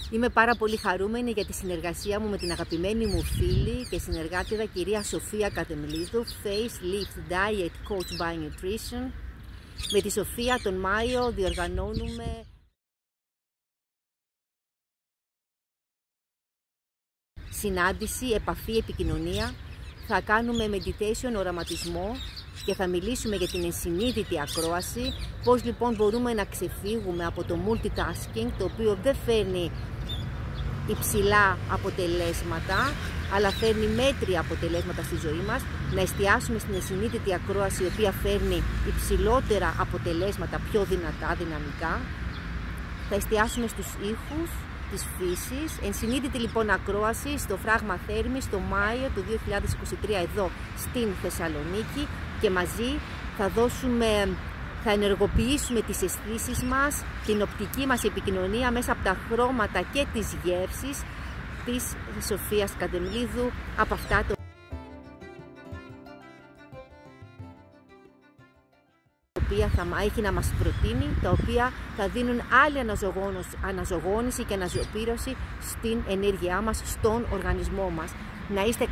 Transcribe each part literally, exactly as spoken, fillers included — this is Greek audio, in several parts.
Είμαι πάρα πολύ χαρούμενη για τη συνεργασία μου με την αγαπημένη μου φίλη και συνεργάτηδα κυρία Σοφία Κατεμλίδου, Face Lift Diet Coach by Nutrition. Με τη Σοφία τον Μάιο διοργανώνουμε συνάντηση, επαφή, επικοινωνία. Θα κάνουμε meditation, οραματισμό και θα μιλήσουμε για την ενσυνείδητη ακρόαση. Πώς λοιπόν μπορούμε να ξεφύγουμε από το multitasking, το οποίο δεν φέρνει υψηλά αποτελέσματα, αλλά φέρνει μέτρια αποτελέσματα στη ζωή μας. Να εστιάσουμε στην ενσυνείδητη ακρόαση, η οποία φέρνει υψηλότερα αποτελέσματα, πιο δυνατά, δυναμικά. Θα εστιάσουμε στους ήχους της φύσης. Ενσυνείδητη λοιπόν ακρόαση στο Φράγμα Θέρμης το Μάιο του δύο χιλιάδες είκοσι τρία εδώ στην Θεσσαλονίκη, και μαζί θα δώσουμε, θα ενεργοποιήσουμε τις αισθήσεις μας, την οπτική μας επικοινωνία μέσα από τα χρώματα και τις γεύσεις της Σοφίας Κατεμλίδου, από αυτά το οποία θα έχει να μας προτείνει, τα οποία θα δίνουν άλλη αναζωγόνηση και αναζωοπήρωση στην ενέργειά μας, στον οργανισμό μας. Να είστε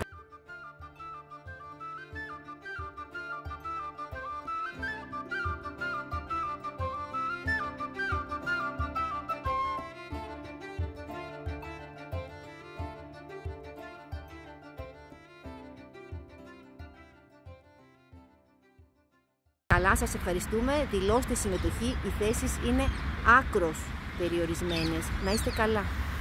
καλά, σας ευχαριστούμε. Δηλώστε συμμετοχή. Οι θέσεις είναι άκρως περιορισμένες. Να είστε καλά.